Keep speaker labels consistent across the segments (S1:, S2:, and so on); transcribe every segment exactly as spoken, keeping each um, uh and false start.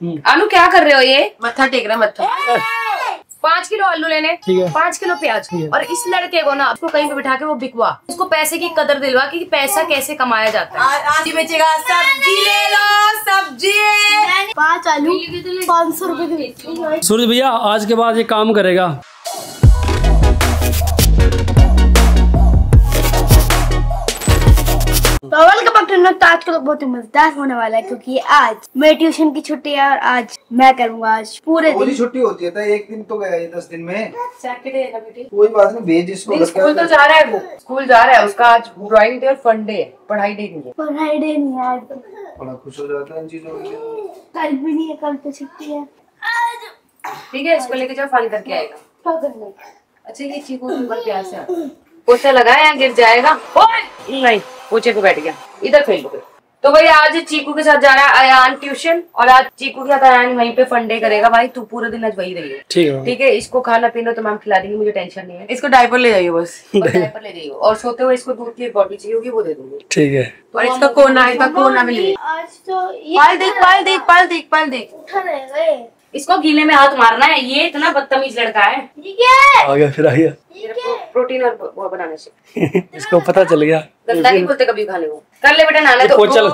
S1: अनु क्या कर रहे हो? ये
S2: मत्था टेक रहा मत्था।
S1: पाँच किलो आलू लेने, पाँच किलो प्याज, और इस लड़के को ना आपको कहीं पे बिठा के वो बिकवा, उसको पैसे की कदर दिलवा कि पैसा कैसे कमाया जाता है।
S2: आज ही बेचेगा। सब्जी ले लो, सब्जी।
S3: पाँच आलू पाँच सौ रूपए।
S4: सूरज भैया आज के बाद ये काम करेगा।
S3: तो वेलकम बैक टू आज का लोग बहुत ही मजेदार होने वाला है, क्योंकि आज मेरी ट्यूशन की छुट्टी है और आज मैं करूंगा आज पूरे दिन
S5: छुट्टी होती है तो एक दिन तो गया दस दिन में।
S1: सैटरडे है ना बेटी,
S5: कोई बात नहीं, भेज इसको।
S1: स्कूल तो जा रहा है, वो स्कूल जा रहा है, उसका आज ड्राइंग डे और फन डे है, पढ़ाई डे नहीं है।
S3: पढ़ाई डे नहीं है आज, तो
S5: बड़ा खुश हो जाता है इन चीजों के लिए।
S3: कल भी नहीं है, कल तो छुट्टी है।
S1: ठीक है, इसको लेके जाओ, फन करके आएगा।
S3: क्या करना है?
S1: अच्छा ये चीकू ऊपर प्यार से पोछा लगाया, गिर जाएगा। नहीं, पोछे पे बैठ गया, इधर फेल हो गया। तो भाई आज चीकू के साथ जा रहा है अयान ट्यूशन, और आज चीकू के साथ अयान वहीं पे फन डे करेगा। भाई तू पूरा दिन आज वही रही है, ठीक है? ठीक है, इसको खाना पीना तो मैम खिला देंगी, मुझे टेंशन नहीं है।
S2: इसको डायपर ले जाइए बस,
S1: डायपर ले जाइए, और सोते हुए इसको दूध की एक बॉटल चाहिए होगी, वो दे दूंगी।
S4: ठीक है,
S2: और इसका कोना, इसका कोना भी ले।
S3: आज तो ये
S2: पाल देख, पाल देख, पाल देख, पाल देख।
S3: उठा रहेगा।
S1: इसको गीले में हाथ मारना है, ये इतना बदतमीज लड़का है।
S3: ये क्या है?
S4: आ गया फिर आ गया।
S1: प्रोटीन और वो बनाने से
S4: इसको पता चल गया।
S1: गंदा नहीं बोलते कभी खाने को। कर ले बेटा नाना तो।
S4: पोछा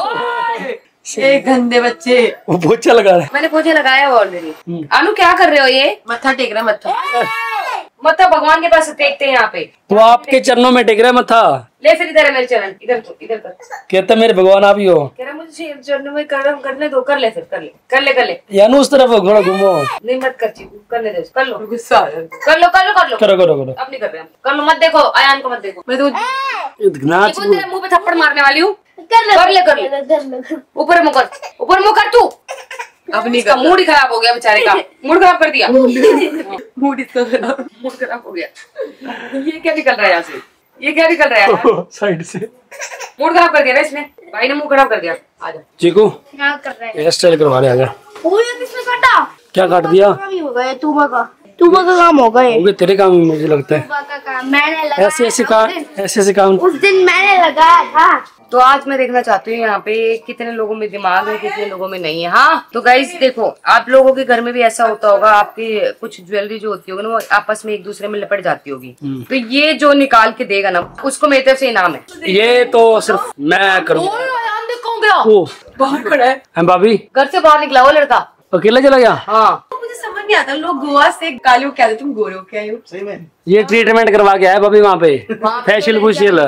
S2: एक गंदे बच्चे।
S4: वो पोछा लगा रहा है।
S1: मैंने पोछे लगाया है ऑलरेडी। अनु क्या कर रहे हो? ये
S2: मत्था टेक रहा मत्था।
S1: मत्था भगवान के पास टेकते हैं यहाँ पे।
S4: वो आपके चरणों में टेक रहा है मत्था।
S1: ले फिर इधर है मेरे चरण, इधर तो इधर कर।
S4: कहता मेरे भगवान आप ही हो।
S1: कह रहा मुझे चरणों में कर करने दो, कर ले फिर, कर ले कर ले कर ले।
S4: यानू उस तरफ थोड़ा घूमो।
S1: नहीं मत कर चीकू, कर ले दे, कर लो,
S2: गुस्सा आ रहा है।
S1: कर लो कर लो कर लो
S4: करो करो करो।
S1: अब नहीं कर रहे हम, कर लो, मत देखो अयान को, मत देखो।
S2: मैं तो
S4: नाच
S1: चीकू तेरे मुंह पे थप्पड़ मारने वाली हूँ।
S3: कर ले
S1: कर ले कर ले,
S3: कर ले।
S1: ऊपर मुँह कर, ऊपर मुँह कर तू।
S2: अब नहीं
S1: इसका मूड ही खराब हो गया बेचारे का, मूड खराब कर दिया।
S2: मूड इसका खराब।
S1: मूड खराब हो गया। ये क्या निकल रहा है यहाँ से? ये क्या निकल रहा है?
S4: साइड से
S1: मूड खराब कर दिया ना इसने, भाई ने मुंह खराब कर दिया। आजा
S4: चीकू
S3: क्या कर रहा है?
S4: हेयर स्टाइल करवाने आ गया।
S3: वो ये किसने काटा?
S4: क्या काट दिया?
S3: काम ही होगा ये, तुबा का तुबा का काम होगा ये।
S4: हो गया तेरे काम में, मुझे लगता है।
S3: तुबा का काम मैंने लगाया
S4: ऐसे ऐसे
S3: था
S4: काम
S3: उस दिन।
S4: ऐसे ऐसे काम
S3: उस दिन मैंने लगाया था।
S1: तो आज मैं देखना चाहती हूँ यहाँ पे कितने लोगों में दिमाग है, कितने लोगों में नहीं है। हाँ तो गाइस देखो, आप लोगों के घर में भी ऐसा होता होगा, आपकी कुछ ज्वेलरी जो होती होगी ना वो आपस में एक दूसरे में लपट जाती होगी। तो ये जो निकाल के देगा ना, उसको मेरी तरफ से इनाम है।
S4: ये तो सिर्फ मैं करूँगा।
S1: कौन गया?
S4: ओ
S2: बहुत बड़ा है।
S4: हम भाभी
S1: घर से बाहर निकला वो लड़का,
S4: अकेला चला गया।
S1: हाँ
S2: मुझे समझ नहीं आता, लोग गोवा से काले हो, क्या थे तुम गोरे हो क्या? हो
S5: सही में
S4: ये ट्रीटमेंट करवा के आया भाभी वहाँ पे, फेशियल फुशियल।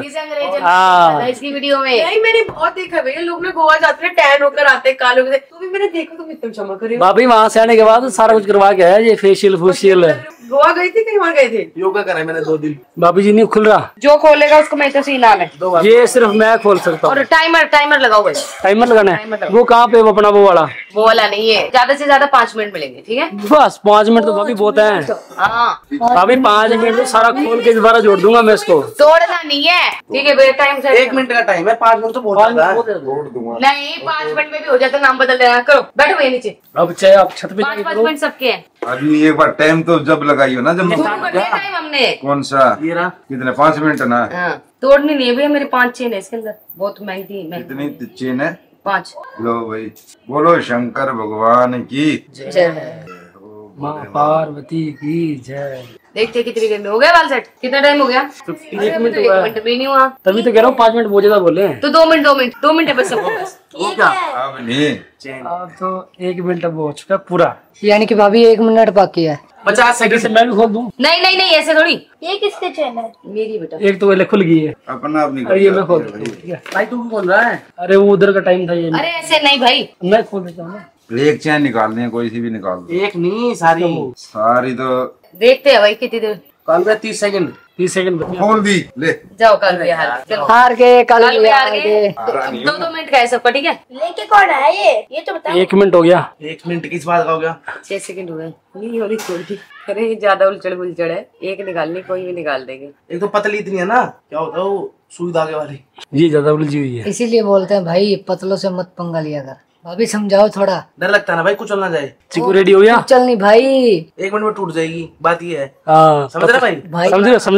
S4: हाँ
S1: इसकी वीडियो में
S2: नहीं, मैंने बहुत देखा है भैया, लोग ना गोवा जाते हैं टैन होकर आते हैं काले होकर। तो भी मैंने देखा तुम इतना चमक रहे हो।
S4: भाभी वहाँ से आने के बाद सारा कुछ करवा के आया, ये फेशियल फुशियल।
S2: गोवा गई थी, कहीं वहाँ गए थे?
S5: योगा करा मैंने दो दिन।
S4: भाभी जी नहीं खुल रहा,
S1: जो खोलेगा उसको मेरी तरफ से इनाम है।
S4: ये सिर्फ मैं खोल सकता हूँ।
S1: और टाइमर टाइमर लगाओ भाई,
S4: टाइमर लगाना है। वो कहाँ पे, वो अपना वो वाला?
S1: वो वाला नहीं है, ज्यादा से ज्यादा पाँच मिनट मिलेंगे, ठीक है?
S4: बस पाँच मिनट तो भाभी बहुत है।
S1: हाँ
S4: भाभी पाँच मिनट में सारा खोल के दोबारा जोड़ दूंगा मैं इसको।
S1: तोड़ना नहीं है, ठीक है? बेटा टाइम से
S5: एक मिनट का टाइम है, पाँच मिनट तो बहुत ज्यादा है। तोड़ दूंगा।
S1: नहीं, पाँच मिनट में भी हो जाता, नाम बदल देना। करो, बैठो भैया नीचे।
S4: अब चाहे आप छत पे
S1: पाँच
S4: जाके
S1: पाँच
S4: करो।
S1: मिनट सबके हैं।
S6: अभी एक बार टाइम तो जब लगाई हो ना, जब
S1: शुरू कर दिया टाइम हमने।
S6: कौन सा कितने? पाँच मिनट ना?
S1: हाँ, तोड़नी नहीं है भैया, मेरे पांच चेन है इसके अंदर, बहुत महंगी महंगी।
S6: कितनी चेन है?
S1: पाँच।
S6: लो भाई, बोलो शंकर भगवान की
S1: जय।
S4: माँ पार्वती की जय।
S1: देखते कितनी देर में हो गया बाल सेट? कितना टाइम हो गया?
S4: एक मिनट
S1: एक मिनट भी नहीं हुआ।
S4: तभी तो कह रहा हूँ पाँच मिनट बहुत ज्यादा बोले हैं।
S1: तो दो मिनट दो मिनट दो मिनट है बस सबको बस।
S6: अब नहीं।
S4: अब तो एक मिनट अब हो चुका पूरा,
S7: यानी कि भाभी एक मिनट बाकी है।
S4: पचास सेकंड से मैं भी खोल दूं?
S1: नहीं नहीं नहीं, ऐसे थोड़ी।
S3: ये किसके चैन है?
S1: मेरी बेटा।
S4: एक तो पहले खुल गई है,
S6: अपना अपनी
S4: और ये मैं खोल देता हूँ, ठीक है? भाई तू खोल रहा है? अरे वो उधर का टाइम था, ये
S1: अरे ऐसे नहीं भाई,
S4: मैं खोल देता हूँ ना।
S6: एक चैन निकाल दें, कोई सी भी निकाल दो।
S5: एक नहीं, सारी
S6: सारी तो
S1: देखते हैं भाई कितनी देर।
S4: तीस सेकंड तीस सेकंड
S6: खोल दी। ले
S1: जाओ कल भी हार, चलो
S7: हार गए, कल
S1: कल भी हार गए।
S6: हारा नहीं
S1: दो दो मिनट का है सबका, ठीक है?
S3: लेके कौन है ये? ये तो बताओ।
S4: एक मिनट हो गया।
S5: एक मिनट किस बात का हो गया?
S1: छह सेकंड हो गए। नहीं हो रही थोड़ी, अरे ज्यादा उलझड़ बुलझड़ है। एक निकालनी, कोई भी निकाल देंगे।
S5: एक तो पतली इतनी है ना, क्या होता है वो सुई धागे वाली।
S4: ये ज्यादा उलझी हुई है,
S7: इसीलिए बोलते हैं भाई पतलों से मत पंगा लिया कर। भाभी समझाओ थोड़ा।
S5: डर लगता है ना भाई, कुछ ना जाए।
S4: चिकू रेडी हो गया?
S7: चल नहीं भाई,
S5: एक मिनट में टूट जाएगी, बात ये है।
S4: हाँ
S5: समझ रहे भाई?
S7: भाई
S4: समझ रहे हो समझ रहे हो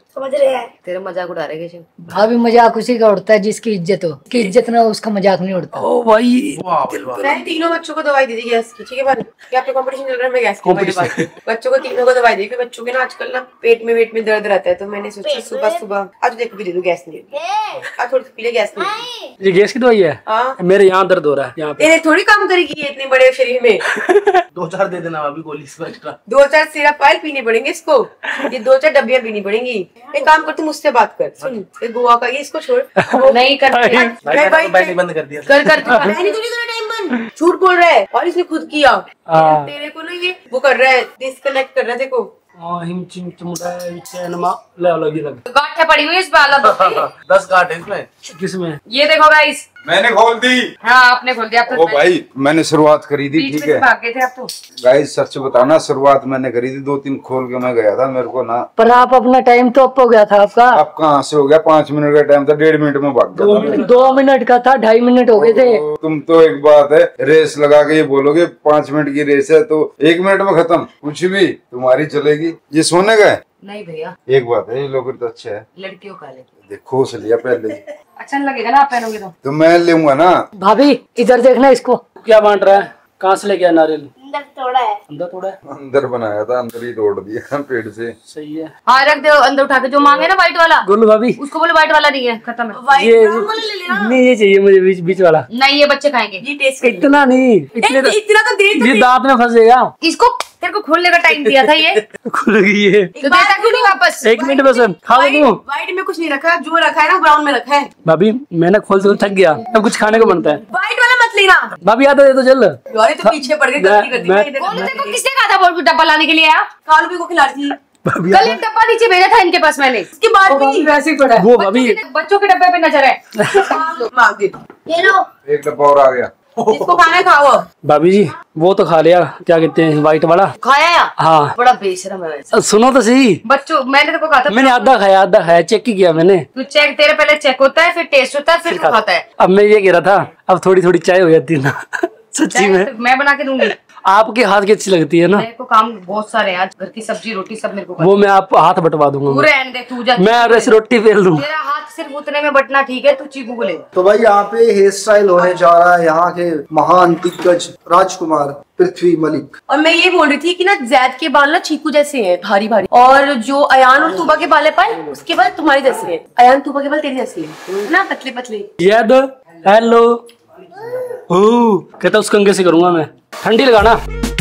S3: समझ रहे हैं?
S1: तेरा मजाक उड़ा रहे हैं।
S7: भाभी मजाक उसी का उड़ता है जिसकी इज्जत हो, कि इज्जत ना हो उसका मजाक नहीं उड़ता।
S4: ओ भाई
S2: मैंने तीनों बच्चों को दवाई दी थी गैस की, ठीक है भाई? क्या आपका कंपटीशन चल रहा है? मैं गैस की दवाई बात बच्चों को तीनों को दवाई दी, क्योंकि बच्चों के ना आजकल ना पेट में वेट में दर्द रहता है, तो मैंने सोचा सुबह सुबह आज देखो भी दे दूं गैस नहीं, आज थोड़ी पी ले गैस नहीं।
S4: ये गैस की दवाई है?
S2: हाँ
S4: मेरे यहाँ दर्द हो रहा है यहाँ पे।
S2: तेरे थोड़ी काम करेगी ये इतने बड़े शरीर में।
S5: दो चार दे देना भाभी गोली इसको एक्स्ट्रा।
S2: दो चार सिरप ऑयल पीने पड़ेंगे इसको, ये दो चार डब्बियां पीनी पड़ेंगी। एक काम कर, तू मुझसे बात कर, सुन ये गोवा का ये इसको छोड़।
S1: नहीं कर
S5: बैटरी बंद कर दिया।
S2: कर कर तू नहीं तो टाइम बंद, झूठ बोल रहा है और इसने खुद किया। तेरे को ना ये वो कर रहा है, डिस्कनेक्ट कर रहा है। देखो
S4: हिम चिम चमुड़ा चैनमा ले लगी लग।
S1: गांठें पड़ी हुई है इस बाला पे।
S5: दस गांठ है इसमें।
S4: किसमें?
S1: ये देखो गाइस,
S6: मैंने खोल दी।
S1: हाँ आपने खोल दिया।
S6: ओ भाई मैंने शुरुआत करी थी,
S1: बीच
S6: ठीक
S1: में से
S6: है
S1: भाग गए थे आप तो।
S6: गाइस सच बताना, शुरुआत मैंने करी थी, दो तीन खोल के मैं गया था, मेरे को ना।
S7: पर आप अपना टाइम तो अप हो गया था आपका।
S6: अब कहाँ से हो गया? पाँच मिनट का टाइम था, डेढ़ मिनट में भाग गया था।
S7: दो मिनट का था, ढाई मिनट हो गए थे।
S6: तो तुम तो एक बात है रेस लगा के ये बोलोगे पाँच मिनट की रेस है तो एक मिनट में खत्म, कुछ भी तुम्हारी चलेगी। ये सोने का है?
S1: नहीं भैया,
S6: एक बात है, ये लोकर तो अच्छा है,
S1: लड़कियों का ले।
S6: देखो उसे लिया पहले ही।
S1: अच्छा नहीं लगेगा ना आप पहनोगे तो?
S6: तो मैं लूंगा ना।
S7: भाभी इधर देखना इसको।
S4: क्या बांट रहा है? कहाँ से लेके आया नारियल?
S3: अंदर थोड़ा है।
S4: अंदर थोड़ा है?
S6: अंदर बनाया था, अंदर ही तोड़ दिया पेड़ से।
S4: सही है।
S1: हाँ रख दो अंदर उठा के, जो मांगे ना व्हाइट वाला
S4: गोलू भाभी
S1: उसको बोलो व्हाइट वाला नहीं है, खत्म है।
S4: ये नहीं, ये चाहिए मुझे बीच बीच वाला।
S1: नहीं ये बच्चे खाएंगे।
S2: ये टेस्ट
S4: इतना नहीं, इतने तो-
S2: इतना तो दे,
S4: ये दांत में फंसेगा।
S1: इसको तेरे को खोलने का टाइम दिया था ये,
S4: खुल गई है।
S1: तो देता क्यों नहीं वापस?
S4: एक मिनट बस खा लो।
S2: व्हाइट में कुछ नहीं रखा, जो रखा है ना ब्राउन में रखा है।
S4: भाभी मैंने खोल तो थक गया, अब कुछ खाने को बनता है।
S2: व्हाइट वाला मत लेना
S4: भाभी आता दे तो चल।
S2: यार ये तो पीछे पड़ गए, गलती कर दी।
S4: मैं-
S2: इधर-
S1: बोलो तेरे को किसने कहा था बोल डब्बा लाने के लिए आया?
S2: कालू भी को खिला रही थी,
S4: भाभी
S1: कल एक डब्बा नीचे भेजा था इनके पास मैंने।
S2: इसके बाद भी
S7: वैसे ही पड़ा है।
S4: वो भाभी
S1: बच्चों के डब्बे पे नजर है।
S2: मांग दे,
S3: ये लो।
S6: एक डब्बा और आ गया।
S2: जिसको खाना है खाओ।
S4: भाभी जी वो तो खा लिया, क्या कहते हैं व्हाइट वाला।
S1: खाया या?
S4: हाँ
S1: बड़ा बेशरम है वैसे।
S4: सुनो तो सही,
S1: बच्चों मैंने तेरे को कहा था
S4: मैंने आधा खाया आधा खाया, चेक ही किया मैंने।
S1: तू चेक, तेरे पहले चेक होता है फिर टेस्ट होता है फिर तू खाता है।
S4: अब मैं ये कह रहा था अब थोड़ी थोड़ी चाय हो जाती है ना। सच्ची में
S1: मैं बना के दूंगी।
S4: आपके हाथ की अच्छी लगती है ना।
S1: मेरे को काम बहुत सारे हैं आज, घर की सब्जी रोटी सब मेरे को
S4: वो मैं आप हाथ बटवा दूंगा।
S1: पूरे रहने दे तू जा।
S4: मैं बस रोटी बेल दूंगा।
S1: तेरा हाथ सिर्फ उतने में बटना ठीक है, तू चीकू को ले।
S8: तो भाई यहाँ पे हेयर स्टाइल होने जा रहा है यहाँ के महान दिग्गज राजकुमार पृथ्वी मलिक।
S2: और मैं ये बोल रही थी कि ना जैद के बाल ना चीकू जैसे हैं, भारी भारी, और जो अयान और तूबा के बाल है पाए उसके बाल तुम्हारे जैसे हैं। अयान तूबा के बाल तेरे जैसे हैं ना, पतले पतले।
S4: याद हेलो ओ कहता उस कंगे से करूंगा मैं, ठंडी लगाना।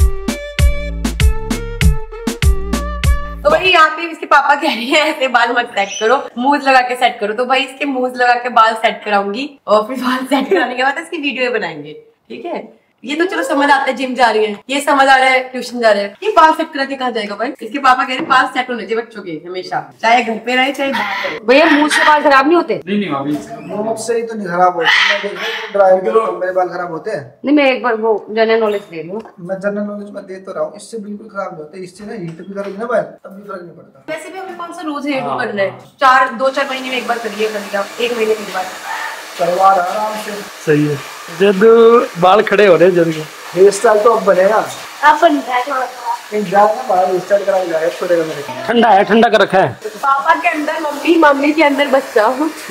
S2: तो भाई यहाँ पे इसके पापा कह रहे हैं ऐसे बाल मत सेट करो, मूज लगा के सेट करो। तो भाई इसके मूज लगा के बाल सेट कराऊंगी और फिर बाल सेट कराने के बाद इसकी वीडियो बनाएंगे, ठीक है? ये तो चलो समझ आता है, जिम जा रही है, ये समझ आ रहा है ट्यूशन जा रहे हैं, ये बाल सेट करा के कहाँ जाएगा भाई? इसके पापा कह रहे हैं बाल सेट होने चाहिए बच्चों के हमेशा, चाहे घर पे रहे चाहे बाहर रहे।
S1: भैया मुंह से बाल खराब नहीं होते?
S8: मुझसे ही तो नहीं खराब होते, ड्राइव के तो मेरे बाल खराब होते हैं।
S1: नहीं मैं एक बार वो जनरल नॉलेज दे रही हूँ।
S8: मैं जनरल नॉलेज में दे तो रहा हूँ, इससे बिल्कुल खराब नहीं होते। इससे ना हीट भी करोगे ना बाल तब भी फर्क नहीं पड़ता।
S2: वैसे भी हमें कौन सा रोज हेयर करना है, चार दो चार महीने में एक बार करिए, करिएगा एक महीने में एक बार
S8: करवा रहा आराम से।
S4: सही है, जब बाल खड़े हो रहे हैं जल्दी।
S8: हेयर स्टाइल तो अब बनेगा,
S3: अपन बैठो।
S8: कहीं जाएगा बाल हेयर स्टाइल करा के जाएगा, छोड़ेगा मेरे को।
S4: ठंडा है, ठंडा कर रखा है।
S2: पापा के अंदर मम्मी, मम्मी के अंदर बच्चा।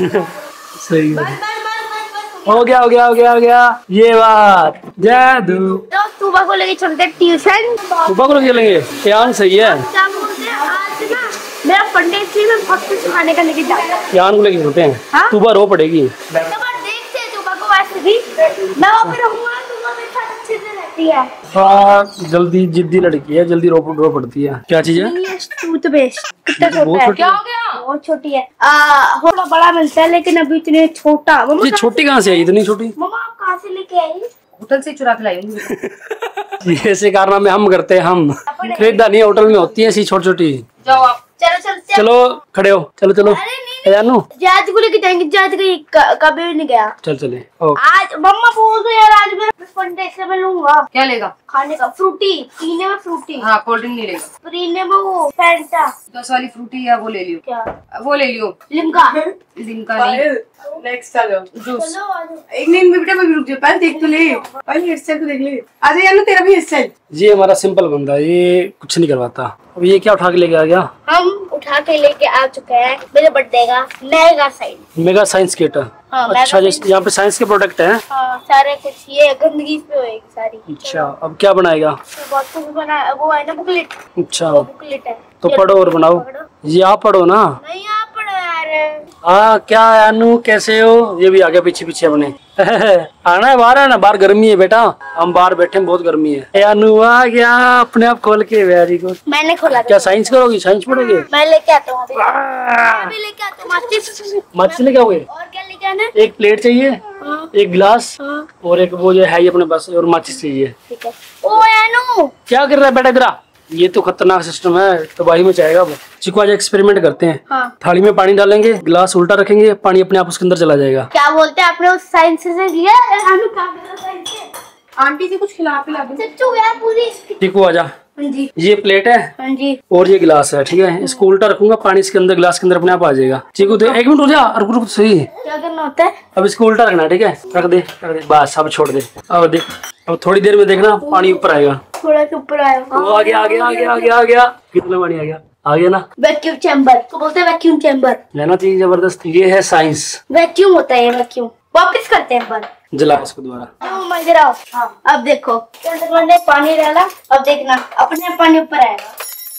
S4: सही है, हो गया हो गया हो गया हो गया ये बात। जादू
S3: तो सुबह को लेके चलते ट्यूशन।
S4: सुबह को चलेंगे, यान सही है।
S3: क्या बोलते हैं आज ना मेरा पंडित जी में बहुत कुछ खाने का लेके जाता है।
S4: यान को लेके चलते हैं,
S3: हाँ?
S4: सुबह रो पड़ेगी।
S3: तो बार देखते हैं सुबह को वैसे भी मैं वहाँ पे रहूँगा, सुबह मेरे साथ अच्छे से रहती है।
S4: हाँ जल्दी जिद्दी लड़की है, जल्दी रो रो पड़ती है। क्या चीज है?
S3: टूथपेस्ट कितना
S4: बहुत
S3: छोटा है?
S4: छोटी
S1: क्या हो गया?
S3: बहुत छोटी है। आ, थोड़ा बड़ा मिलता है लेकिन अभी इतने छोटा। मम्मा
S4: ये छोटी कहाँ से आई, इतनी छोटी?
S3: मम्मा आप कहाँ से लेके आई?
S1: होटल से चुरा के लाई हूँ।
S4: ये ऐसे कारनामे हम करते हैं, हम खरीदा नहीं, होटल में होती है ऐसी छोटी छोटी।
S1: जाओ आप।
S3: चलो चलो चलो।
S4: चलो खड़े हो, चलो चलो।
S3: अरे नहीं
S4: जानू
S3: जायद को लेके जाएंगे, जायद कहीं क- कभी भी नहीं गया।
S4: चल चले। ओ
S3: आज मम्मा बोल दो यार, आज मैं पंडे से मैं लूंगा
S1: क्या लेगा?
S3: खाने का। फ्रूटी पीने में, फ्रूटी
S1: हाँ कोल्ड ड्रिंक नहीं लेगा।
S3: पीने में वो फैंटा।
S1: दस वाली फ्रूटी या वो ले लियो।
S3: क्या?
S1: वो ले लियो,
S3: लिम्का।
S1: लिम्का नहीं,
S2: नेक्स्ट चलो
S1: जूस।
S3: चलो आ जाओ।
S2: एक मिनट में बेटा मैं भी रुक जाओ, पहले देख तो ले, पहले हेयर स्टाइल तो देख ले। आ जा यार, तेरा भी हेयर स्टाइल।
S4: ये हमारा सिंपल बंदा है, ये कुछ नहीं करवाता। अब ये क्या उठा के लेके आ गया?
S3: हम उठा के लेके आ चुके हैं मेरे बर्थडे का mega science
S4: mega science kit.
S3: हाँ,
S4: अच्छा, जैसे यहाँ पे साइंस के प्रोडक्ट हैं।
S3: हाँ, सारे कुछ ये गंदगी पे होएगी सारी।
S4: अच्छा, अब क्या बनाएगा?
S3: तो बहुत कुछ बना, वो है ना बुकलेट।
S4: अच्छा,
S3: वो बुकलेट है
S4: तो पढ़ो और बनाओ। ये आप पढ़ो ना।
S3: नहीं, आप पढ़ो यार।
S4: हाँ, क्या है अनु, कैसे हो? ये भी आगे पीछे पीछे अपने आना है बाहर, है ना, बाहर गर्मी है बेटा, हम बाहर बैठे हैं, बहुत गर्मी है। ए अनु आ गया अपने आप खोल के, वेरी गुड।
S3: मैंने खोला।
S4: क्या साइंस करोगी? साइंस पढ़ोगे?
S3: मैं लेके आता हूँ, मैं भी लेके आता हूँ माचिस।
S4: माचिस लेके आओगे?
S3: और क्या लेके आना?
S4: एक प्लेट चाहिए,
S3: हाँ।
S4: एक गिलास,
S3: हाँ।
S4: और एक वो जो है ये अपने पास, और माचिस चाहिए।
S3: ठीक है। ओ अनु,
S4: क्या कर रहा है बेटा? इधर ये तो खतरनाक सिस्टम है, तबाही में जाएगा वो। चिकू आज एक्सपेरिमेंट करते हैं।
S3: हाँ।
S4: थाली में पानी डालेंगे, गिलास उल्टा रखेंगे, पानी अपने आप उसके अंदर चला जाएगा।
S3: क्या बोलते हैं आपने उस साइंस से लिया? अनु क्या कर रहा साइंस से?
S2: आंटी से कुछ खिला पिला दो।
S3: सच्चू यार पूरी।
S4: चिकू आजा।
S3: हाँ जी।
S4: ये प्लेट है
S3: हाँ जी।
S4: और ये गिलास है, ठीक है। इसको उल्टा रखूंगा, पानी इसके अंदर, गिलास के अंदर अपने आप आ जाएगा। चिकू तो एक मिनट हो जा, रुक रुक सही।
S3: क्या करना होता है?
S4: अब इसको उल्टा रखना है, ठीक है। रख दे, रख दे, बस अब छोड़ दे। अब देख, अब थोड़ी देर में देखना पानी ऊपर आएगा।
S3: थोड़ा सा ऊपर आया।
S4: वो आ गया, आ गया, आ गया, आ गया, आ गया। कितना पानी आ गया? आ गया ना।
S3: वैक्यूम चैम्बर को बोलते हैं, वैक्यूम चैम्बर।
S4: लेना चाहिए, जबरदस्त। ये है साइंस।
S3: वैक्यूम होता है ये, वैक्यूम। वापस करते हैं पर
S4: जला इसको दोबारा।
S3: हाँ। अब देखो, मैंने पानी डाला, अब देखना अपने पानी ऊपर आएगा।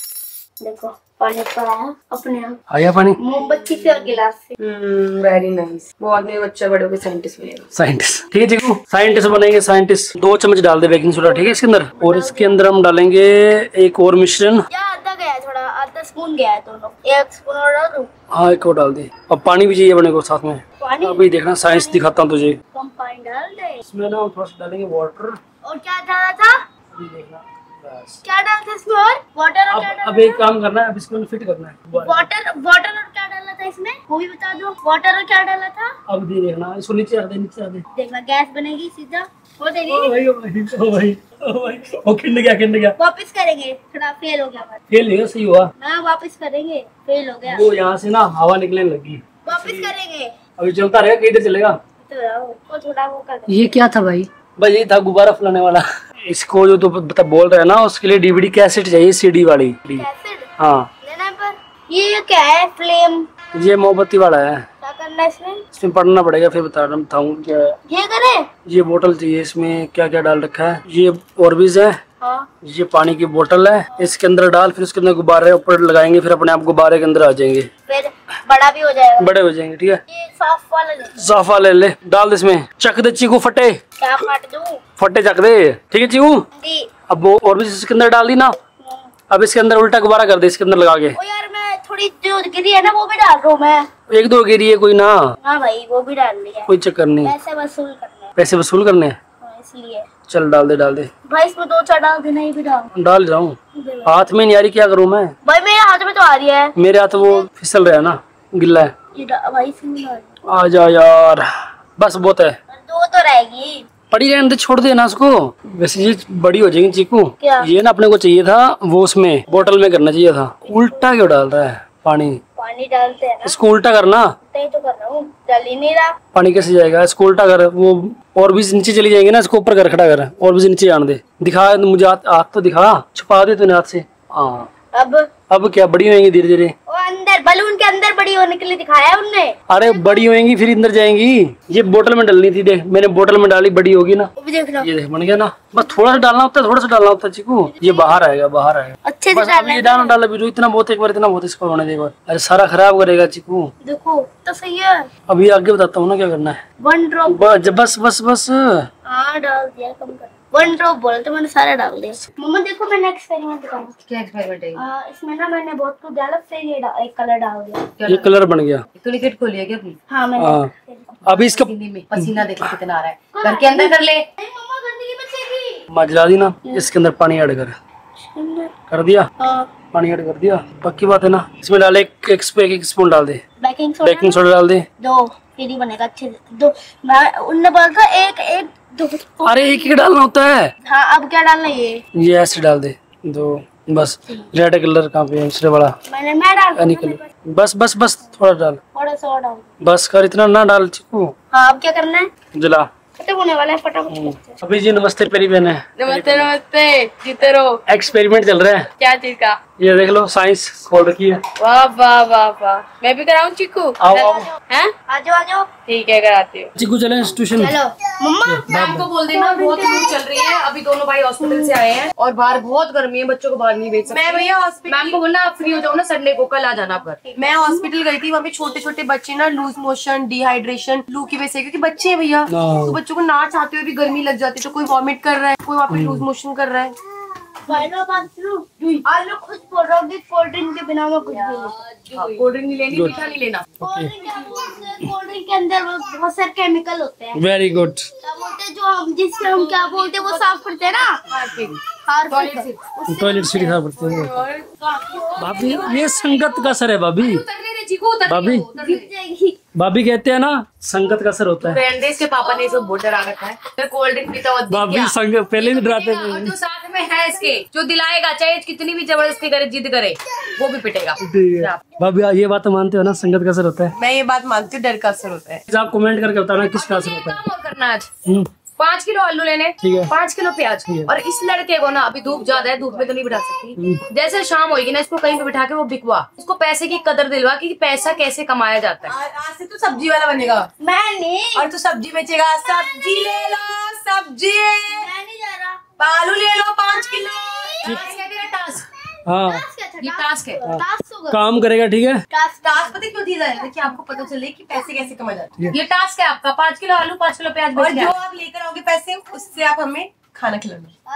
S3: देखो पानी ऊपर आया अपने आप।
S4: आया पानी
S3: मोमबत्ती से और गिलास से।
S2: Hmm, very nice. बहुत मेरे बच्चा बड़े होकर साइंटिस्ट बनेगा।
S4: साइंटिस्ट, ठीक है चिकू, साइंटिस्ट बनेंगे साइंटिस्ट। दो चम्मच डाल दे बेकिंग सोडा, ठीक है, इसके अंदर। और इसके अंदर हम डालेंगे एक और मिश्रण।
S3: या आधा गया है, थोड़ा आधा स्पून गया है दोनों। एक स्पून और डाल दूं?
S4: हाँ, एक और डाल दे। अब पानी भी चाहिए अपने को साथ में।
S3: पानी?
S4: अभी देखना, साइंस दिखाता हूँ तुझे।
S3: कम पानी डाल दे।
S4: इसमें ना थोड़ा सा डालेंगे वाटर।
S3: और क्या डाला था?
S4: अभी देखना, बस।
S3: क्या डालता इसमें? और वाटर और क्या
S4: अब
S3: डाला?
S4: अब एक काम करना है, अब इसको फिट करना है।
S3: वाटर वाटर और क्या डाला था इसमें, वो भी बता दो। वाटर और क्या डाला था?
S4: अब दे देखना, इसको नीचे रख दे, नीचे रख दे।
S3: देखना गैस बनेगी सीधा। वो दे
S4: ओ भाई, ओ भाई, ओ भाई, ओ भाई, ओ खिंड गया, खिंड गया।
S3: वापस करेंगे, थोड़ा फेल हो गया बस।
S4: फेल नहीं हुआ, सही हुआ।
S3: हाँ, वापस करेंगे, फेल हो गया।
S4: वो यहाँ से ना हवा निकलने लगी।
S3: वापस करेंगे
S4: अभी चलता रहेगा, किधर चलेगा?
S3: तो रहो, वो थोड़ा वो कर दो।
S7: ये क्या था भाई?
S4: भाई ये था गुब्बारा फैलाने वाला। इसको जो तो बता बोल रहे हैं ना, उसके लिए डीवीडी कैसेट चाहिए, सीडी वाली।
S3: कैसेट
S4: हाँ,
S3: लेना पर। ये क्या है? फ्लेम?
S4: ये मोमबत्ती वाला है।
S3: क्या करना है इसमें?
S4: इसमें पढ़ना पड़ेगा, फिर बता रहा हूँ क्या है।
S3: ये करे?
S4: ये बोतल चाहिए, इसमें क्या क्या डाल रखा है। ये ऑर्बिस है।
S3: हाँ।
S4: ये पानी की बोतल है, इसके अंदर डाल, फिर उसके अंदर गुब्बारे ऊपर लगाएंगे, फिर अपने आप गुब्बारे के अंदर आ जाएंगे,
S3: फिर बड़ा भी हो जाएगा।
S4: बड़े हो जाएंगे, ठीक है।
S3: ये साफ वाला ले।
S4: साफा ले ले, डाल दे इसमें, चक दे चीकू, फटे
S3: क्या काट दूं?
S4: फटे चक दे, ठीक है चीकू।
S3: जी।
S4: अब वो ऑर्बिस इसके अंदर डाल दी ना, अब इसके अंदर उल्टा गुब्बारा कर दे, इसके अंदर लगा के।
S3: ओ यार, मैं थोड़ी जो गिरी है ना वो भी डाल रहा हूँ मैं।
S4: एक दो गिरी है कोई ना,
S3: हाँ भाई, वो भी डाल लिया।
S4: कोई चक्कर नहीं।
S3: पैसे वसूल करना है।
S4: पैसे वसूल करने हैं,
S3: हाँ, इसलिए।
S4: चल डाल दे, डाल दे।
S3: भाई इसमें दो चार डाल देना, ये भी डाल।
S4: डाल रहा हूँ, हाथ में नहीं आ रही, क्या करूँ मैं?
S3: भाई मेरे हाथ में तो आ रही है।
S4: मेरे हाथ वो फिसल रहा है ना, गिल्ला है।
S3: ये डा- भाई इसमें डाल।
S4: आ जा यार, बस बहुत है,
S3: दो तो रहेगी।
S4: पड़ी रहने दे, छोड़ देना उसको। वैसे ये बड़ी हो जाएगी चीकू।
S3: क्या?
S4: ये ना अपने को चाहिए था वो उसमें बोतल में करना चाहिए था। उल्टा क्यों डाल रहा है पानी?
S3: पानी डालते हैं ना,
S4: इसको उल्टा करना।
S3: नहीं तो कर रहा हूँ, डाल ही नहीं रहा।
S4: पानी कैसे जाएगा? इसको उल्टा कर, वो और भी नीचे चली जाएंगे ना, इसको ऊपर कर, खड़ा कर, और भी नीचे आने दे। दिखा मुझे हाथ, हाथ तो दिखा, छुपा दे तूने हाथ से। हाँ,
S3: अब
S4: अब क्या बड़ी होएंगी धीरे धीरे।
S3: वो अंदर बलून के अंदर बड़ी होने के लिए दिखाया उनने।
S4: अरे बड़ी होएंगी फिर अंदर जाएंगी। ये बोतल में डालनी थी, देख मैंने बोतल में डाली, बड़ी होगी ना।
S3: वो भी देख लो।
S4: ये देख बन गया ना, बस थोड़ा सा डालना होता है, थोड़ा सा डालना होता है चीकू। ये बाहर आएगा, बाहर आएगा
S3: अच्छे से
S4: बस। अब
S3: डालना
S4: ये
S3: है।
S4: डालना डाला भी इतना बहुत, एक बार इतना बहुत, इसको होने दे एक बार। अरे सारा खराब करेगा चीकू।
S3: देखो तो सही है।
S4: अभी आगे बताता हूँ ना क्या करना है।
S3: One drop.
S4: बस बस बस बस।
S3: हाँ डाल दिया, कम कर। वन ड्रॉप बोला तो मैंने सारा डाल दिया। मम्मा देखो, मैंने एक्सपेरिमेंट दिखाया।
S7: क्या एक्सपेरिमेंट है?
S3: आ, इसमें ना मैंने बहुत कुछ डाला, फिर ये डा- एक कलर डाल दिया।
S4: ये कलर बन गया।
S7: तूने किट खोली है क्या अपनी?
S3: हाँ मैंने।
S4: हाँ, अभी इसका
S7: हिंदी में पसीना देख कितना आ रहा है। घर के अंदर कर ले।
S3: नहीं मम्मा, गंदगी बचेगी।
S4: मजला दी ना, इसके अंदर पानी ऐड कर कर दिया।
S3: हाँ,
S4: पानी ऐड कर दिया, पक्की बात है ना। इसमें डाल एक एक, एक, एक स्पून डाल दे,
S3: बेकिंग सोडा।
S4: बेकिंग सोडा डाल दे।
S3: दो, फिर ही बनेगा अच्छे से। दो, मैं उनने बोला था एक एक दो।
S4: अरे एक ही डालना होता है।
S3: हाँ, अब क्या डालना है? ये
S4: ये ऐसे डाल दे दो, बस। रेड कलर कहाँ पे है? दूसरे वाला
S3: मैंने मैं डाल
S4: यानी कलर। बस बस बस, थोड़ा डाल,
S3: थोड़ा सा और डाल।
S4: बस कर, इतना ना डाल चिकू।
S3: हाँ, अब क्या करना है?
S4: जला।
S3: खत्म होने वाला है, फटाफट।
S4: अभी जी नमस्ते पेरी बहन है।
S2: नमस्ते नमस्ते, जीते रहो।
S4: एक्सपेरिमेंट चल रहा है।
S2: क्या चीज का?
S4: ये देख लो साइंस खोल रखी है।
S2: वाह वाह वाह वाह, मैं भी कराऊं चिकू?
S4: आओ आओ
S2: हैं?
S3: आ जाओ आ जाओ।
S2: ठीक है, कराती हूँ।
S4: चिकू चले ट्यूशन।
S3: चलो मम्मा।
S2: मैम को बोल देना बहुत लू चल रही है, अभी दोनों भाई हॉस्पिटल से आए हैं और बाहर बहुत गर्मी है, बच्चों को बाहर नहीं भेज सकते। मैं भैया हॉस्पिटल, मैम को बोलना आप फ्री हो जाओ ना संडे को, कल आ जाना आप घर। मैं हॉस्पिटल गई थी, वहाँ पे छोटे छोटे बच्चे ना लूज मोशन, डिहाइड्रेशन, लू की वजह से, क्योंकि बच्चे हैं भैया, तो बच्चों को ना चाहते हुए भी गर्मी लग जाती है, तो कोई वॉमिट कर रहा है, कोई वहाँ पे लूज मोशन कर रहा है।
S3: आलू खुद बोल रहा हूँ कि कोल्ड ड्रिंक के बिना मैं कुछ भी नहीं।
S2: कोल्ड ड्रिंक नहीं लेनी, मीठा नहीं लेना।
S3: कोल्ड ड्रिंक क्या बोलते हैं, कोल्ड ड्रिंक के अंदर बहुत सारे केमिकल होते हैं।
S4: Very good.
S3: क्या बोलते हैं जो हम जिससे हम क्या बोलते हैं वो साफ करते हैं ना,
S4: टॉयलेट सीट खा पड़ते हैं। भाभी ये संगत का असर है भाभी। भाभी भाभी कहते हैं ना संगत का असर होता है।
S2: फ्रेंड्स के पापा ने सब बहुत डरा रखा है, फिर कोल्ड ड्रिंक पीता हुआ दिख
S4: भाभी
S2: गया।
S4: संगत पहले भी डराते थे।
S2: और जो साथ में है इसके, जो दिलाएगा, चाहे कितनी भी जबरदस्ती करे, जिद करे, वो भी पिटेगा।
S4: ठीक है भाभी, ये बात तो मानते हो ना संगत का असर होता है?
S2: मैं ये बात मानती हूँ, डर का असर होता है।
S4: आप कमेंट करके बताना किसका असर होता है।
S2: काम और करना आज
S4: हम्म,
S2: पाँच किलो आलू लेने,
S4: ठीक है।
S2: पाँच किलो प्याज,
S4: है।
S2: और इस लड़के को ना अभी धूप ज्यादा है, धूप में तो नहीं बिठा सकती। जैसे शाम होगी ना, इसको कहीं पे बिठा के वो बिकवा, इसको पैसे की कदर दिलवा कि पैसा कैसे कमाया जाता है। आज से तो सब्जी वाला बनेगा।
S3: मैं नहीं,
S2: और तू सब्जी बेचेगा, सब्जी ले लो, सब्जी,
S3: मैं नहीं जा रहा।
S2: आलू ले लो पाँच किलो। टास्क है तेरा, टास्क।
S4: हाँ
S2: ये टास्क है।
S3: टास्क होगा।
S4: काम करेगा, ठीक है।
S2: टास्क टास्क पता क्यों दिया जाएगा कि आपको पता चले कि पैसे कैसे कमाए जाते हैं। ये टास्क है आपका, पाँच किलो आलू, पाँच किलो प्याज, और जो आप लेकर आओगे पैसे, उससे आप हमें खाना खिलाना।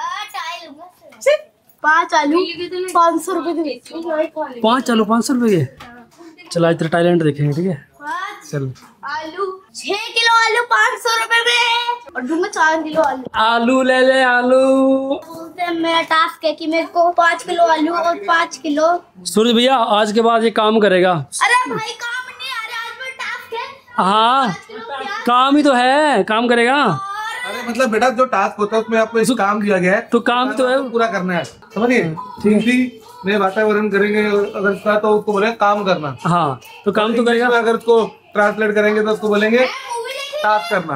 S3: पाँच आलू पाँच सौ रूपए के।
S4: पाँच चलो पाँच सौ रुपए के। चलो आज तेरा टैलेंट देखेंगे, ठीक है। चल
S3: आलू छह किलो आलू पाँच सौ रूपए में, और दूंगा चार किलो आलू।
S4: आलू ले ले आलू।
S3: बोलते हैं मेरा टास्क है कि मेरे को पाँच किलो आलू और पाँच किलो।
S4: सूरज भैया आज के बाद ये काम करेगा।
S3: अरे भाई काम नहीं आ रहा, आज मेरा टास्क है।
S4: हाँ
S3: पाँच किलो प्याज
S4: काम ही तो है, काम करेगा।
S5: अरे मतलब बेटा जो टास्क होता है उसमें आपको एक काम दिया गया है,
S4: तो काम तो है।
S5: पूरा करना है, समझिए। हिंदी में वातावरण करेंगे अगर उसका, तो उसको बोले काम करना।
S4: हाँ तो काम तो करेगा।
S5: अगर उसको ट्रांसलेट करेंगे तो उसको बोलेंगे टास्क करना।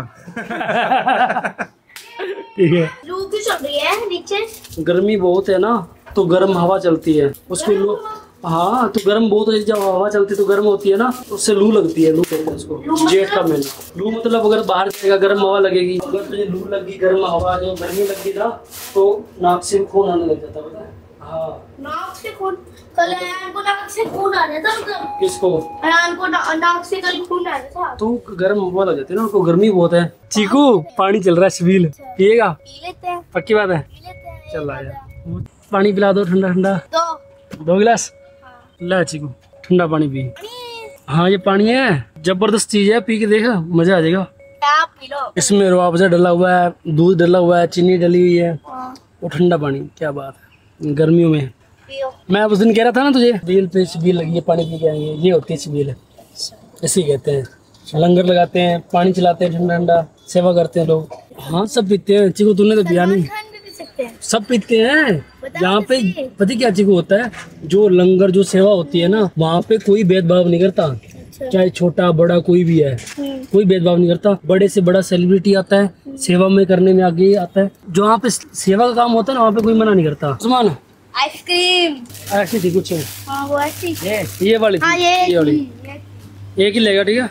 S4: ठीक है।
S3: लू क्यों चल रही है नीचे?
S4: गर्मी बहुत है ना, तो गर्म हवा चलती है उसको लू। हाँ तो गर्म बहुत है, जब हवा चलती है तो गर्म होती है ना, तो उससे लू लगती है। लू कहते हैं उसको, जेठ का महीना। लू मतलब अगर बाहर जाएगा गर्म हवा लगेगी, अगर तुझे लू लगी, गर्म हवा जो गर्मी लगी ना, तो नाक से खून आने लग जाता है। हाँ
S3: नाक से खून? कल अयान को नाक से खून आ रहा था। मतलब
S4: किसको?
S3: अयान को ना, नाक से कल खून आ रहा था।
S4: तो गर्म हवा लग जाती है ना, उनको गर्मी बहुत है। चीकू पानी चल रहा है, शबील पिएगा?
S3: पी लेते हैं,
S4: पक्की बात है।
S3: पी लेते हैं।
S4: चल आया, पानी पिला दो ठंडा ठंडा।
S3: दो
S4: दो गिलास ला चीकू, ठंडा पानी पी। हाँ ये पानी है, जबरदस्त चीज है, पी के देखा मजा आ जाएगा।
S3: आप पी लो।
S4: इसमें रुआवजा डला हुआ है, दूध डला हुआ है, चीनी डली हुई है, वो ठंडा पानी। क्या बात है गर्मियों में।
S3: पियो।
S4: मैं उस दिन कह रहा था ना तुझे, बील पे छबील लगी है, पानी पी के आएंगे। ये होती है छबील, इसी कहते हैं। लंगर लगाते हैं, पानी चलाते हैं, ठंडा ठंडा सेवा करते हैं लोग। हाँ सब पीते हैं। चिकू तूने तो पिया नहीं।
S3: खान भी पी सकते हैं।
S4: सब पीते हैं यहाँ पे। पता क्या चिकू होता है, जो लंगर जो सेवा होती है ना, वहाँ पे कोई भेदभाव नहीं करता, चाहे छोटा बड़ा कोई भी है, कोई भेदभाव नहीं करता। बड़े से बड़ा सेलिब्रिटी आता है, सेवा में करने में आगे आता है। जो वहाँ पे सेवा का काम होता है ना, वहाँ पे कोई मना नहीं करता। उस्मान
S3: आइसक्रीम
S4: ऐसी थी कुछ,
S3: हाँ वो ऐसी।
S4: ये ये वाली थी,
S3: हाँ ये
S4: ये वाली एक ही लेगा, ठीक है।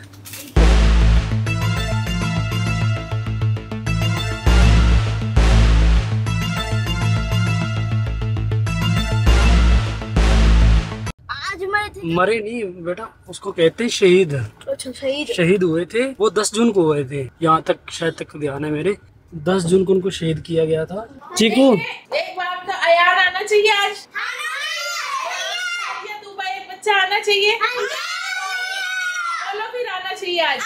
S3: आज मरे थे।
S4: मरे नहीं बेटा, उसको कहते हैं शहीद।
S3: अच्छा शहीद।
S4: शहीद हुए थे वो, दस जून को हुए थे, यहाँ तक शायद तक ध्यान है मेरे। दस जून को उनको शहीद किया गया था। चीकू
S9: एक बार तो अयान आना चाहिए आज, या तू भाई एक बच्चा आना चाहिए, बोलो फिर आना चाहिए आज।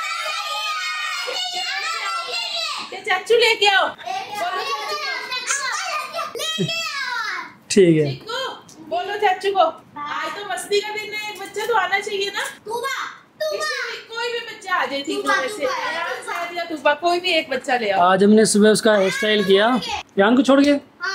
S9: क्या चाचू लेके आओ, बोलो चाचू को।
S4: ठीक है,
S9: चिकू बोलो चाचू को, आज तो मस्ती का दिन है, एक बच्चा तो आना चाहिए ना। किसी भी कोई भी बच्चा आ जाए, ठीक है, वैसे अयान शायद या तूबा, कोई भी एक बच्चा ले आओ।
S4: आज हमने सुबह उसका हेयर स्टाइल किया, यान को छोड़ के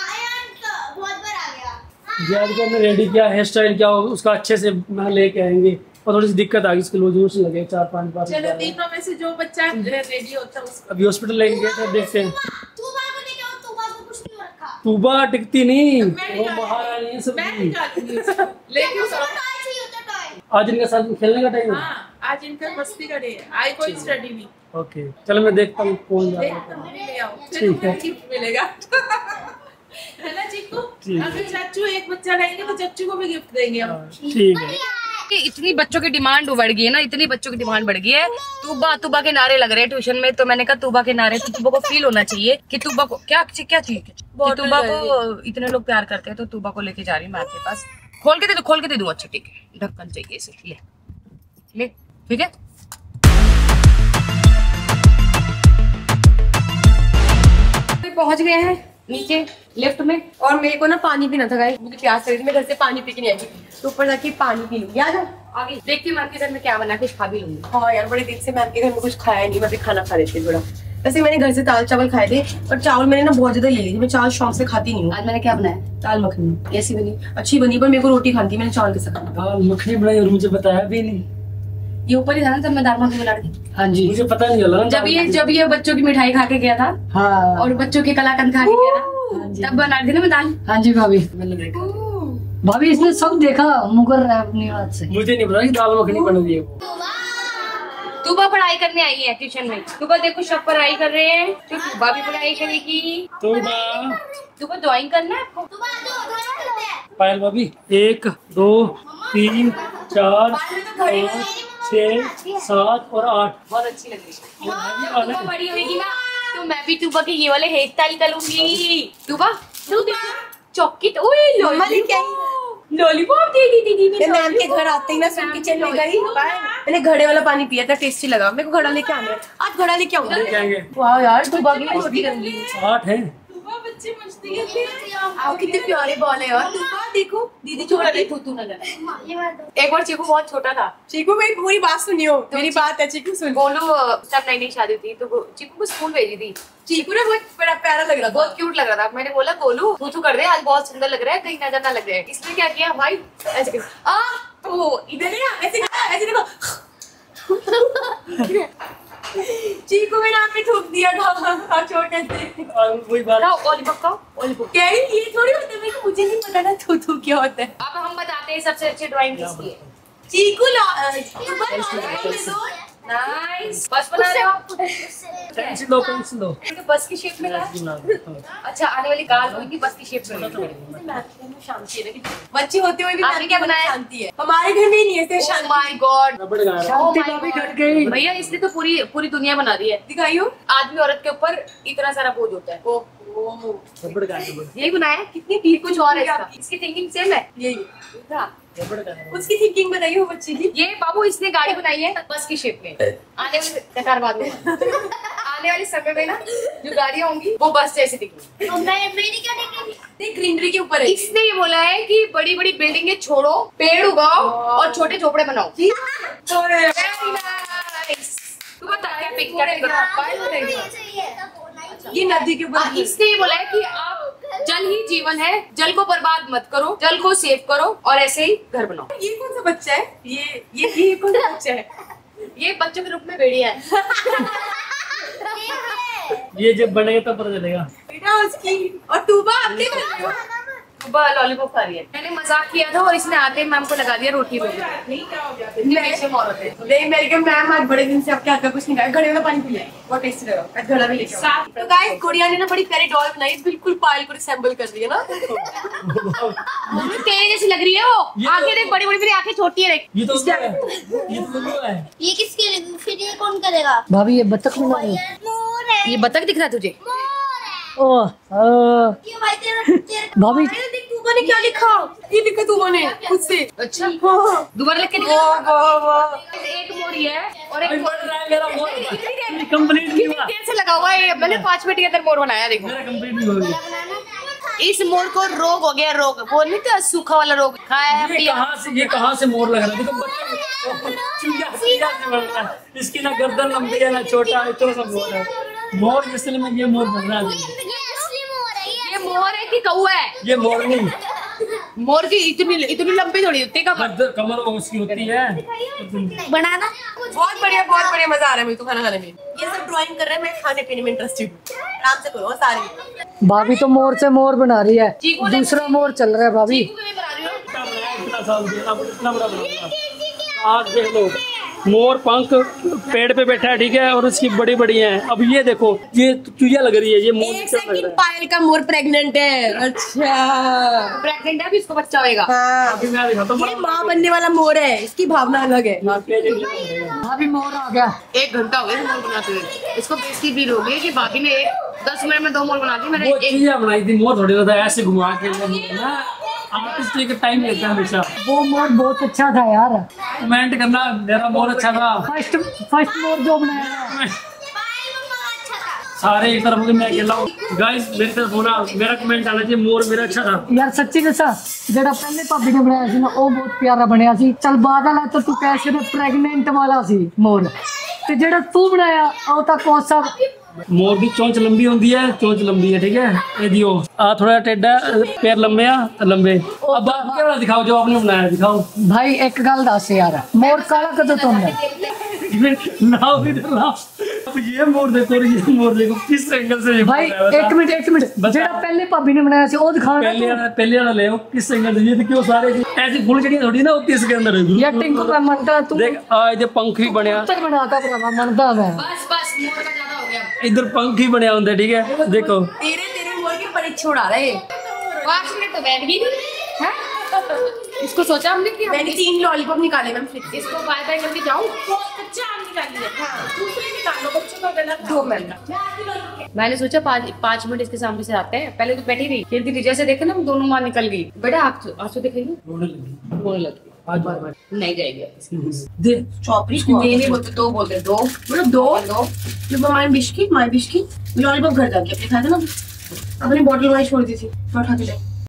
S4: याद को हमने रेडी किया, हेयर स्टाइल किया, उसका अच्छे से मैं लेके आएंगे। और थोड़ी सी दिक्कत आ गई, इसके लूज मोशन लगे चार पाँच बार।
S9: चलो तीनों में से जो बच्चा रेडी होता है उसको
S4: अभी हॉस्पिटल लेके गए थे, देखते हैं। तूबा टिकती नहीं,
S9: मैं
S4: वो
S9: निकाल-
S4: महारानी है सब।
S9: मैं निकालूंगी उसको। लेकिन
S4: आज इनके साथ खेलने का टाइम है।
S9: हाँ, आज इनका मस्ती करे है, आज कोई स्टडी नहीं।
S4: ओके चलो मैं देखता हूँ कौन जा
S9: देख
S4: रहा है।
S9: तुम भी ले आओ, फिर
S4: ठीक
S9: तुम्हें
S4: है।
S9: गिफ्ट मिलेगा। है ना चीकू?
S4: ठीक है।
S9: अगर चाचू एक बच्चा लाएंगे तो चाचू को भी गिफ्ट देंगे हम।
S4: ठीक है।
S1: इतनी बच्चों की डिमांड बढ़ गई है ना, इतनी बच्चों की डिमांड बढ़ गई है। तूबा तूबा के नारे लग रहे हैं ट्यूशन में, तो मैंने कहा तूबा के नारे, तो तूबा को फील होना चाहिए कि तूबा को क्या क्या चीज कि तूबा को इतने लोग प्यार करते हैं, तो तूबा को लेके जा रही हूँ मैं आपके पास। खोल के दे दो, खोल के दे दूँ। अच्छा ठीक है, ढक्कन चाहिए इसे, ले ले, ठीक है। पहुंच गए हैं नीचे लिफ्ट में,
S2: और मेरे को ना पानी पीना था गाइस, मुझे प्यास लगी थी, मैं घर से पानी पी के नहीं आई थी, तो ऊपर जाके पानी पी लूंगी। आ जाओ
S1: आगे देखती हूँ मैं आपके घर में क्या बना, कुछ खा भी लूंगी।
S2: हाँ यार, बड़े दिन से मैं आपके घर में कुछ खाया नहीं, मैं भी खाना खा लेती थोड़ा। वैसे मैंने घर से दाल चावल खाए थे, पर चावल मैंने ना बहुत ज्यादा ले ली थी, मैं चावल शौक से खाती नहीं हूँ।
S1: आज मैंने क्या बनाया?
S2: दाल मखनी
S1: कैसी बनी?
S2: अच्छी बनी, पर मेरे को रोटी खानी थी, मैंने चावल के साथ खाना।
S4: दाल मखनी बनाई और मुझे बताया भी नहीं।
S1: ये ऊपर ही था ना जब मैं दाल मखनी बना रही थी।
S7: हाँ जी।
S4: मुझे पता नहीं चला ना।
S1: जब ये जब ये बच्चों की मिठाई खा के गया था
S7: हाँ
S1: और बच्चों के कलाकंद खा के गया था, तब बना रही थी ना मैं दाल।
S7: हाँ जी भाभी।
S1: मैंने देखा
S7: भाभी इसने सब देखा, मुकर रहा है अपनी बात से।
S4: मुझे नहीं पता कि दाल मखनी बन रही है वो।
S1: तूबा पढ़ाई करने आई है ट्यूशन में। तूबा देखो सब पढ़ाई कर रहे हैं, तो तूबा भी पढ़ाई करेगी।
S4: तूबा
S1: तूबा ड्राइंग करना है आपको।
S4: पायल भाभी, एक दो तीन चार पाँच छह सात और आठ।
S1: बहुत अच्छी लग रही है।
S4: हाँ,
S1: तूबा बड़ी होगी ना तो मैं भी तूबा के ये वाले हेयर स्टाइल करूंगी। तूबा तू देखो चौकी तो ओए लॉलीपॉप दे दी दीदी ने।
S2: मैं मैम के घर आते ही ना सुन किचन में गई, मैंने घड़े वाला पानी पिया था, टेस्टी लगा। मेरे को घड़ा लेके आना है, आज घड़ा लेके आऊंगी।
S4: लेके आएंगे।
S2: वाह यार, तूबा की रोटी करूंगी।
S4: आठ है।
S9: तूबा बच्चे मस्ती करते हैं।
S2: आओ, कितने प्यारे बॉल है यार। तूबा देखो, दीदी छोटा नहीं,
S1: तू तू नजर। एक बार चीकू बहुत छोटा था।
S2: चीकू मेरी पूरी बात सुनियो, मेरी बात है चीकू सुन।
S1: गोलू जब नई नई शादी थी तो गो- चीकू को स्कूल भेजी थी।
S2: चीकू ना बहुत बड़ा प्यारा लग रहा था।
S1: बहुत क्यूट लग रहा था। मैंने बोला गोलू तू तू कर दे, आज बहुत सुंदर लग रहा है, कहीं नजर ना लग जाए। इसने क्या किया भाई, ऐसे कर- आ
S2: ओ इधर है ना, ऐसे ऐसे देखो। चीकू में नाम पे थूक दिया था छोटे से।
S4: वही बात।
S1: खाओ लॉलीपॉप, खाओ लॉलीपॉप।
S2: कह रही ये थोड़ी होता है, मेरे को मुझे नहीं पता ना थू थू क्या होता है।
S1: अब हम बताते हैं सबसे अच्छी ड्राइंग किसकी है।
S2: चीकू
S1: नाइस। बस बना रहे हो आप?
S4: पेंसिल दो, पेंसिल दो।
S1: बस की शेप में ना। अच्छा आने वाली कार होगी बस की शेप में।
S2: शांति है, बच्चे होते हुए भी
S1: आपने क्या बनाया?
S2: शांति है। हमारे घर में नहीं है शांति।
S1: माय गॉड,
S4: रबड़ गा रहा है।
S1: भैया इसने तो पूरी पूरी दुनिया बना दी है।
S2: दिखाइयो।
S1: आदमी औरत के ऊपर इतना सारा बोझ होता है।
S2: ओ
S4: रबड़ गा रहा है।
S1: यही बनाया है? कितनी ठीक कुछ और है इसका। इसकी थिंकिंग सेम है।
S2: यही
S1: हाँ।
S4: रबड़ गा रहा है।
S2: उसकी थिंकिंग बताइयो बच्चे की।
S1: ये बाबू इसने गाड़ी बनाई है बस की शेप में। आने वाले बेकार बाद में आने वाले समय में ना जो गाड़ियां होंगी वो बस जैसी दिखेंगी।
S2: देख ग्रीनरी के ऊपर है।
S1: इसने ये बोला है कि बड़ी बड़ी बिल्डिंगें छोड़ो, पेड़ उगाओ और छोटे झोपड़े बनाओ। Very nice। तू बता क्या पिक क्या
S2: ये नदी के
S1: आ,
S2: ऊपर।
S1: इसने ये बोला है कि आप जल ही जीवन है, जल को बर्बाद मत करो, जल को सेव करो और ऐसे ही घर बनाओ।
S2: ये कौन सा बच्चा है? ये ये ये कौन सा बच्चा है?
S1: ये बच्चों के रूप में भेड़िया है।
S4: ये जब बनेगा तब पता चलेगा।
S2: बेटा उसकी। और तू बा आपके कर रहे हो?
S1: लॉलीपॉप खा रही है। मैंने मजाक किया था और इसने आते ही मैम को लगा दिया रोटी में। इतनी बेशर्म औरत है।
S2: नहीं मेरे को मैम आज बड़े दिन से आपके हाथ का कुछ नहीं खाया। घड़े वाला पानी पिया है, बहुत टेस्टी लगा। आज घड़ा भी लेके आओ। तो गाइस गुड़िया ने ना बड़ी प्यारी डॉल बनाई, बिल्कुल पायल को रिसेंबल कर रही है ना।
S1: तेरे जैसी लग रही है वो। आंखें देख बड़ी बड़ी, मेरी आंखें छोटी है।
S4: ये तो है। ये तो लुल्लू है।
S3: ये किसके लिए? फिर ये कौन करेगा?
S7: भाभी ये बतख बना रही।
S3: मोर है।
S1: ये बतख दिख रहा है तुझे?
S7: ओ आ,
S3: क्यों भाई तेरा तेरा
S7: भाभी
S2: अरे देख तूबा ने क्या लिखा? ये लिखा तूबा ने खुद से।
S1: अच्छा
S2: हाँ।
S1: दोबारा लिख के
S2: वाह वाह वाह।
S1: एक मोर ये है और एक
S4: बढ़ रहा है मेरा मोर। कंप्लीट नहीं हुआ।
S1: देर से लगा हुआ है। मैंने पांच मिनट के अंदर मोर बनाया। देखो
S4: मेरा कंप्लीट नहीं हो गया।
S1: इस मोर को रोग हो गया। रोग वो नहीं था सूखा वाला रोग, खाया है
S4: ये
S1: पिया।
S4: कहाँ से ये कहाँ से मोर लग रहा है? देखो बच्चा चुया चुया से बन रहा है। इसकी ना गर्दन लंबी है ना छोटा है, इतना सा मोर है। मोर जिसने में ये मोर बन रहा है।
S3: ये असली मोर है।
S1: ये मोर है कि कौवा है?
S4: ये मोर नहीं।
S2: मोर की इतनी इतनी लंबी थोड़ी होती है कमर।
S4: कमर उसकी होती है।
S3: बनाना
S2: बहुत बढ़िया बहुत बढ़िया मजा आ रहा है मुझे तो खाना खाने में। ये सब ड्राइंग कर रहे हैं, मैं खाने पीने में इंटरेस्टेड हूँ। आराम से करो सारी।
S7: भाभी तो मोर से मोर बना रही है, दूसरा मोर चल रहा है भाभी।
S4: इतना साल दिया, अब इतना बड़ा बना। आज देख लो मोर पंख पेड़ पे बैठा है, ठीक है, और उसकी बड़ी बड़ी हैं। अब ये देखो ये चुहिया लग रही है, ये मोर
S2: एक सेकंड, पायल का मोर प्रेग्नेंट है। अच्छा
S1: प्रेग्नेंट है, अभी इसको बच्चा होएगा।
S2: हाँ,
S4: अभी मैं दिखाता हूँ।
S2: ये माँ बनने वाला मोर है, इसकी भावना अलग है।
S7: भाभी मोर आ गया।
S1: एक घंटा हो गया मोर बनाते हुए। इसको बेइज्जती फील हो गई कि भाभी ने एक दस मिनट में दो मोर बना दी। मैंने
S4: वो
S1: एक
S4: चुहिया बनाई थी, मोर थोड़ी होता है ऐसे घुमा के ना। आर्टिस्ट का टाइम लेता है हमेशा।
S7: वो मोर बहुत अच्छा था यार,
S4: कमेंट करना मेरा मोर अच्छा था।
S7: फर्स्ट फर्स्ट मोर जो बनाया
S4: सारे एक तरफ हो गए, मैं अकेला हूँ। गाइस मेरी तरफ होना, मेरा कमेंट आना चाहिए मोर मेरा अच्छा था
S7: यार। सच्ची दसा जेड़ा पहले भाभी ने बनाया सी ना वो बहुत प्यारा बनया सी। चल बाद वाला तो तू कैसे ना प्रेग्नेंट वाला सी मोर, ते जेड़ा तू बनाया ਉਹ ਤਾਂ कोसा
S4: मोर की चोंच लंबी होती है, चोंच लंबी है, ठीक है। ये दियो आ थोड़ा टेढ़ा, पैर लंबे आ लंबे। अब आप क्या वाला दिखाओ जो आपने बनाया, दिखाओ
S7: भाई। एक गल दस यार, मोर काला कदों तो होंदा?
S4: लाओ इधर लाओ। अब ये मोर देखो और ये मोर देखो किस एंगल से ये
S7: भाई
S4: बनाया
S7: एक मिनट एक मिनट, जेड़ा पहले भाभी ने बनाया सी वो दिखा।
S4: पहले वाला पहले वाला ले आओ, किस एंगल से। ये तो क्यों सारे ऐसी फुल कड़ी थोड़ी ना होती है इसके अंदर।
S7: यार टिंकू का मनता तू
S4: देख आज ये पंख भी बनया,
S7: तक बनाता भरावा मनता मैं।
S1: बस बस मोर का ज्यादा हो गया।
S4: इधर पंख ही बनया होंगे, ठीक है। देखो
S2: तेरे तेरे मोर की परीक्षा उड़ा रहे।
S1: पाँच मिनट तो बैठ गई है। इसको सोचा हमने कि
S2: मैंने तीन लॉलीपॉप निकाले मैम फ्रिज से।
S1: इसको बाय बाय करके जाऊं।
S9: कच्चा आम निकालिए। हाँ, दूसरे निकालो, बच्चों का गला
S2: दो मिनट
S1: मैंने सोचा पाँच पाँच मिनट इसके सामने से आते हैं। पहले तो बैठी रही, फिर भी जैसे देखे ना दोनों माँ निकल गई। बेटा आप आंसू दिखाइए,
S4: रोने लगी
S1: रोने लगी।
S4: आज बार बार
S1: नहीं जाएगी।
S4: दे
S2: चौपड़ी
S1: नहीं नहीं बोलते दो बोलते दो
S2: मतलब दो
S1: दो।
S2: जब my biscuit my biscuit lollipop घर जाके अपने खाए थे ना, अपनी बॉटल वहीं छोड़ दी थी, मैं उठा के ले